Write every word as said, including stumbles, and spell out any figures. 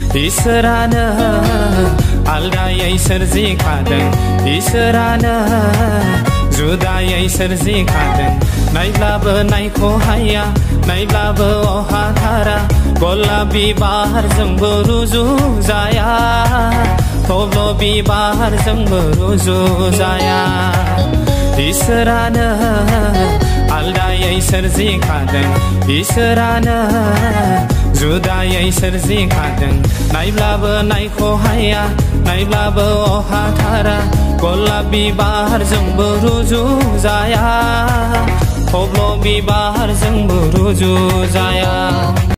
इसोरानो आलदायै सोरजिखादों इसोरानो जुदायै सोरजिखादों नायब्लाबो नायख'हाया नायब्लाबो अहाथारा गलाब बिबारजोंबो रुजुजाया थब्ल बिबारजोंबो रुजुजाया इसोरानो आलदायै सोरजिखादों इसोरानो जुदायै सोरजिखादों नायब्लाबो नायख'हाया नायब्लाबो अहाथारा गलाब बिबारजोंबो रुजुजाया थब्ल बिबारजोंबो रुजुजाया।